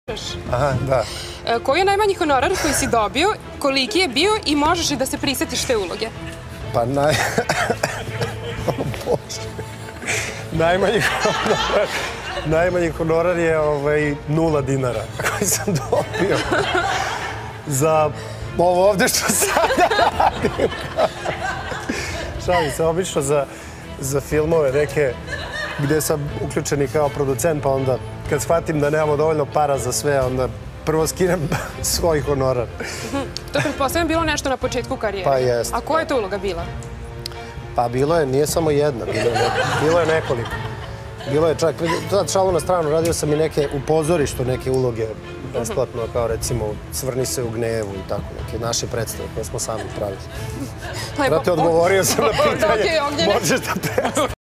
Aha, da. Koji je najmanji honorar koji si dobio, koliki je bio i možeš li da se prisjetiš te uloge? Pa O Bože. Najmanji honorar je 0 dinara koji sam dobio za ovo ovde što sada radim. Šalim se, obično za filmove neke gde sam uključen i kao producent, pa onda kad shvatim da nemamo dovoljno para za sve, onda prvo skinem svoj honorar. To je pretpostavljam bilo nešto na početku karijere. Pa jeste. A koja je to uloga bila? Pa bilo je, nije samo jedna, bilo je nekoliko. Bilo je čak, sad šalu na stranu, radio sam i neke u pozorištu, neke uloge besplatno, kao recimo Svrni se u gnevu i tako, neke naše predstave koje smo sami pravili. Znate, odgovorio sam na pitanje, možeš da predstaviš.